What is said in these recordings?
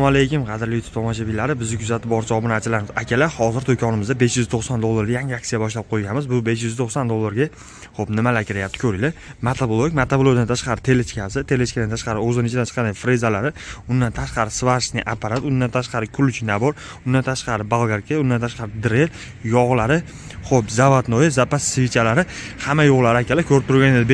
Assalomu alaykum, qadrli YouTube tomoshabinlari, bizni kuzatib boruvchi obunachilarimiz. Akalar, hozir do'konimizda $590 yangi aksiya boshlab qo'yganmiz. Bu $590 ga xo'p, nimalar kiryapti ko'ringlar. Motoblokdan tashqari telechkadan tashqari o'zining ichidan chiqqan frezalari, undan tashqari svarichniy apparat, undan tashqari ключ nabor, undan tashqari bolgarka, undan tashqari drel, yog'lari, xo'p, zavodnoy, zapas svichalari, hamma yo'qlar akalar. Ko'rib turganingiz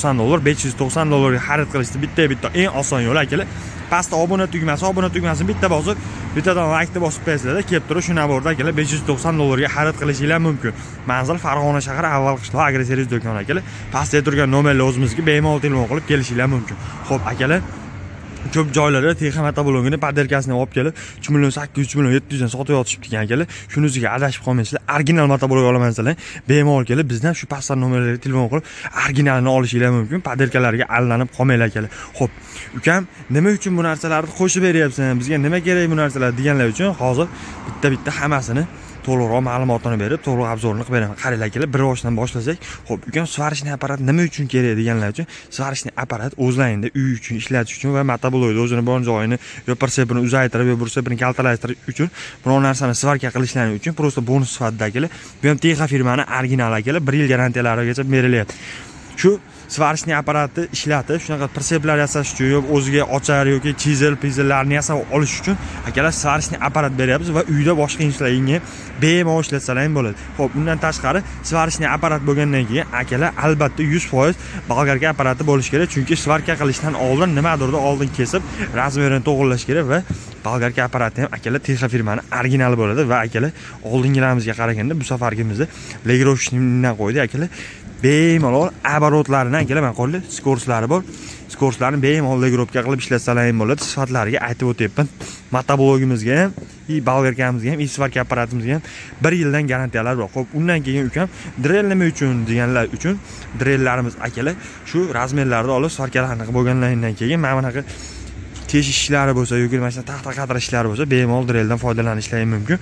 $590 ga xarid qilishni bitta eng oson yo'l akalar. Pastda obuna tugmasini bitta bosib, bittadan laykni bosib qo'ysanglar, kelib turib shu naborda akalar $590 ga xarid qilishingiz mumkin. Manzil Farg'ona shahri, avval qishloq agroservis do'koni akalar. Pastda turgan nomerlar o'zimizga bemalol telefon qilib kelishingiz mumkin. Xo'p akalar, ko'p joylarda texnik motoblogini paderkasini olib kelib 3.800.700 dan sotib yotishibdi akalar. Shunisiga adashib qolmaysizlar. Original motoblog olamaysizlar. Bemalol kelib bizdan shu pastda nomerlarga telefon qilib originalini olishingiz mumkin. Paderkalarga allanib qolmanglar akalar. Xo'p, ukam, nima uchun bu narsalarni qo'shib beryapsan? Bizga nima kerak bu narsalar deganlar uchun hozir bitta hammasini to'liqroq ma'lumotini berib, to'liq obzorini qilib beraman. Qaranglar akalar, bir boshdan boshlasak, xo'p, ukam, svarichniy apparat nima uchun kerak deganlar uchun, svarichniy apparat o'zlaringda uy uchun ishlatish uchun va motoblogda o'zini bor joyini yo persepini uzaytirib, yo bursepini kaltalashtirish uchun, biror narsani svarka qilishlari uchun prosta bonus sifatida akalar. Bu ham Texo firmani original akalar, 1 yil garantiyalarigacha berilyapti. Shu svarichniy apparatni ishlatib, shunaqa perseplar yasash uchun, yo o'ziga ochar yoki chizellarni yasab olish uchun akalar svarichniy apparat beryapmiz va uyda boshqa ishlaringga bemalol ishlatsalar ham bo'ladi. Xo'p, undan tashqari svarichniy apparat bo'lgandan keyin akalar albatta 100% bolgarka apparati bo'lishi kerak, chunki svarka qilishdan oldin nimadirda oldin kesib, razmerini to'g'irlash kerak va bolgarka apparati ham akalar Texo firmani originali bo'ladi va akalar oldingilarimizga qaraganda bu safargimizda legirovishnidan qo'ydi akalar. Bemalol оборотlarini akalar, men qo'lli skorslari bor. Skorslarni bemalol legirovka qilib ishlatsalar ham bo'ladi. Sifatlariga aytib o'tyapman. Motoblogimizga ham, bolgarkamizga ham, svarka apparatimizga ham 1 yildan garantiyalar bor. Xo'p, undan keyin ukam, drel nima uchun deganlar uchun drellarimiz akalar shu razmerlarni olib svarkalarni qilib bo'lganlaridan keyin mana bunaqa teshish ishlari bo'lsa yoki mana shu taxta qatirish ishlari bo'lsa, bemalol dreldan foydalanishlari mumkin.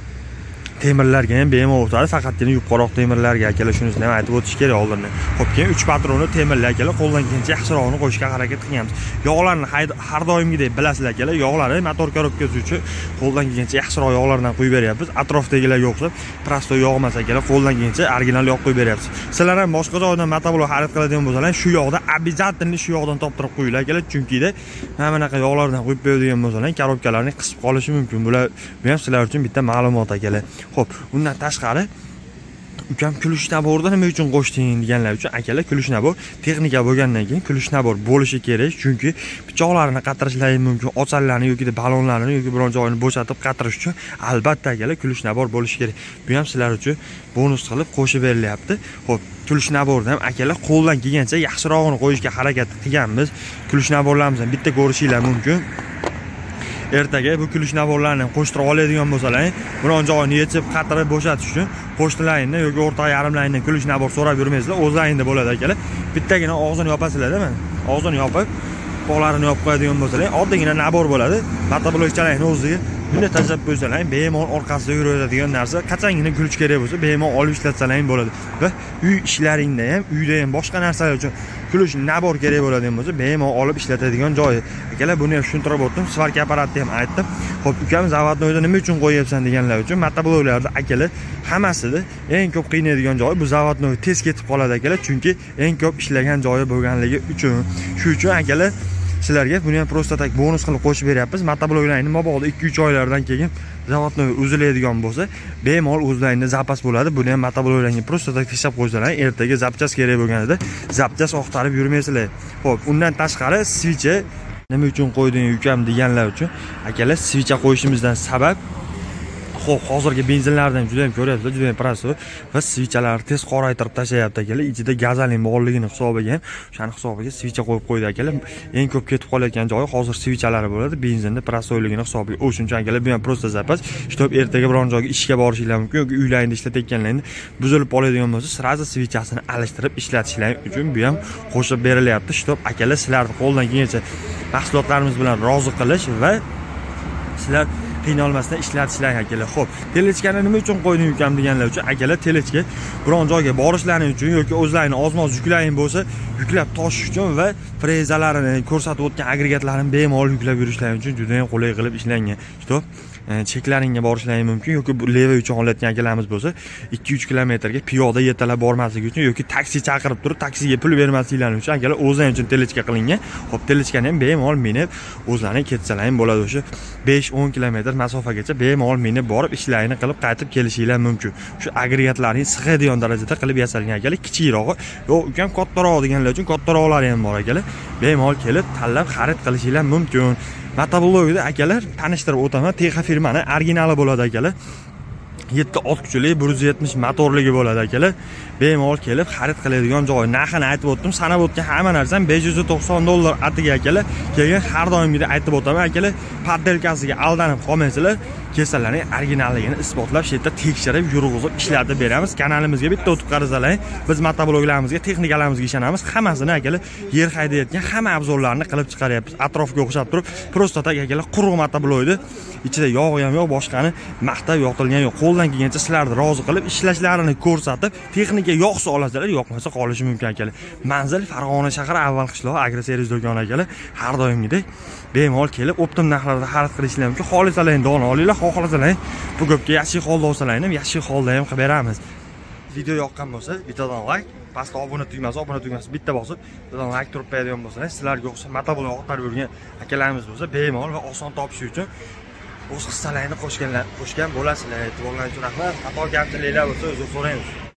Temirlarga ham bemalol o'tadi, faqatgina yuqoriroq temirlarga akalar shunisini ham aytib o'tish kerak oldindan. Xo'p, keyin 3 patronli temirlar akalar qo'ldan kelgancha yaxshirog'ini qo'yishga harakat qilganmiz. Yog'larni har doimgidek bilasizlar akalar, yog'lari motor korobkasi qo'ldan kelgancha yaxshiroq yog'lardan quyib beryapmiz. Atrofdagilarga o'xshab prosto yog' emas akalar, qo'ldan kelgancha original yog' quyib beryapmiz. Sizlar ham boshqa joydan motoblog xarid qiladigan bo'lsalar, shu yog'da обязательно shu yog'dan toptirib qo'yinglar akalar, chunki mana bunaqa yog'lardan quyib beradigan bo'lsalar, korobkalarni qisib qolishi mumkin. Bular bu ham sizlar uchun bitta ma'lumot akalar. Xo'p, undan tashqari ukam, ключ naborda nima uchun qo'shding deganlar uchun akalar, ключ nabor texnika bo'lgandan keyin ключ nabor bo'lishi kerak, chunki pichoqlarni qatirishlar mumkin, ocharlarni yoki balonlarni yoki biron joyini bo'shatib qatirish uchun albatta akalar ключ nabor bo'lishi kerak. Bu ham sizlar uchun bonus qilib qo'shib berilyapti. Xo'p, ключ naborda ham akalar qo'ldan kelgancha yaxshirog'ini qo'yishga harakat qilganmiz. ключ naborlarimizni bitta ko'rishinglar mumkin. Ertaga bu ключ naborlarni qo'shtirib oladigan bo'lsalar, biron joyini yechib, qatirib bo'shatish uchun qo'shnilaringni yoki o'rtoq yarimlaringdan ключ nabor so'rab yurmaysizlar, o'zlaringda bo'ladi akalar. Bittagina og'zini yopasizlar-da, mana. Og'zini yopib, qo'llarini yopib qo'yadigan bo'lsalar, oddiygina nabor bo'ladi. Motoblokchalarning o'ziga bunday tashlab qo'ysalar, bemalol orqasida yuradigan narsa, qachongina ключ kerak bo'lsa, bemalol olib ishlatsalar ham bo'ladi. Va uy ishlaringda ham, uyda ham boshqa narsalar uchun ключ nabor kerak bo'ladigan bo'lsa, bemalol olib ishlatadigan joyi. Akalar, buni ham tushuntirib o'tdim. Svarka apparatni ham aytdim. Xo'p, ukam, zavodnoyda nima uchun qo'yapsan deganlar uchun, motobloglarda akalar hammasida eng ko'p qiynaydigan joyi bu zavodnoy tez ketib qoladi akalar, chunki eng ko'p ishlagan joyi bo'lganligi uchun. Shu uchun akalar, sizlarga buni ham prosta tak bonus qilib qo'shib beryapmiz. Motobloglarning mabodo 2-3 oylardan keyin zavodnoy uziladigan bo'lsa, bemalol o'zlaringda zapas bo'ladi. Buni ham motobloglarga prosta tak tashlab qo'ysalar, ertaga zapchas kerak bo'lganida zapchas oqtarib yurmaysizlar. Xo'p, undan tashqari svicha nima uchun qo'yding ukam deganlar uchun akalar, svicha qo'yishimizdan sabab, xo'p, hozirgi benzinlardan juda ham ko'ryapsizlar, juda ham prosto va svichalarni tez qoraytirib tashlayapti akalar. Ichida gazolin borligini hisobiga ham, o'shani hisobiga svicha qo'yib qo'ydi akalar. Eng ko'p ketib qolayotgan joyi hozir svichalar bo'ladi, benzinni prostoyligini hisobiga. O'shuncha akalar, bu ham prosta zapas. Shtop ertaga biron joyga ishga borishinglar mumkin yoki uylaringda ishlatayotganlaringda buzilib qoladigan bo'lsa, sirazi svichasini alishtirib ishlatishlar uchun bu ham qo'shib berilyapti. Shtop akalar, sizlarni qo'ldan kelgancha mahsulotlarimiz bilan rozi qilish va sizlar qiynalmasdan ishlatishlang akalar. Xo'p, telechkani nima uchun qo'ydim ukam deganlar uchun akalar, telechka biron joyga borishlaring uchun yoki o'zlarini ozmoz yuklaring bo'lsa, yuklab toshish uchun va frezalarini ko'rsatib o'tgan agregatlarni bemalol yuklab yurishlaring uchun juda ham qulay qilib ishlangan. Stop. Cheklaringga borishlari mumkin yoki leva uchun olayotgan akalarimiz bo'lsa 2-3 kilometrga piyoda yetalab bormasligi uchun yoki taksi chaqirib turib taksiga pul bermasliklari uchun akalar o'zlari uchun telechka qilingan. Xo'p, telechkani ham bemalol minib o'zlaring ketsalar ham bo'ladi. O'sha 5-10 kilometr masofagacha bemalol minib borib ishlarini qilib qaytib kelishinglar mumkin. Shu agregatlarning sig'adigan darajada qilib yasalgan akalar. Kichikrog'i yo'q ukam kattaroq deganlar uchun kattaroqlari ham bor akalar. Bemalol kelib tanlab xarid qilishinglar mumkin. Motoblogida akalar tanishtirib o'taman. Texa firmani originali bo'ladi akalar. 7 ot kuchli 170 motorligi bo'ladi akalar. Bemalol kelib xarid qiladigan joy. Narxini aytib o'tdim. Sanab o'tgan hamma narsam $590 atiga akalar. Keyin har doimgidek aytib o'taman akalar. Paddelkasiga aldanib qolmaysizlar. Kesalarning originalligini isbotlab, shu yerda tekshirib, yurg'izib ishlatib beramiz. Kanalimizga bitta o'tib qarazalaring. Biz motobloglarimizga, texnikalarimizga ishonamiz. Hammasini akalar yer haydayotgan hamma obzorlarni qilib chiqaryapmiz. Atrofga o'xshab turib, prosta tak akalar quruq motoblogni ichida yog' ham yo'q, boshqani maqtab yoqilgan yo'q. Qo'ldan kelgancha sizlarni rozi qilib ishlashlarini ko'rsatib, texnika yoqsa olasizlar, yoqmasa qolishi mumkin akalar. Manzil Farg'ona shahri avval qishloq agroservis do'koni akalar. Har doimgidek bemalol kelib optim narxlarda xarid qilishingiz mumkin. Xohlasalar don olinglar, xohlasalar bu ko'pga yashil holda olsalaring ham yashil holda ham qilib beramiz. Video yoqqan bo'lsa, bittadan like, pastda obuna tugmasi bitta bosib, bittadan like turib qo'yadigan bo'lsangiz, sizlarga o'xshab motoblog o'qib yurgan akalarimiz bo'lsa, bemalol va oson topish uchun o'z hissalarini qo'shgan bo'lasizlar. E'tiborlaringiz uchun rahmat. Xato kamchiliklar bo'lsa, uzr so'raymiz.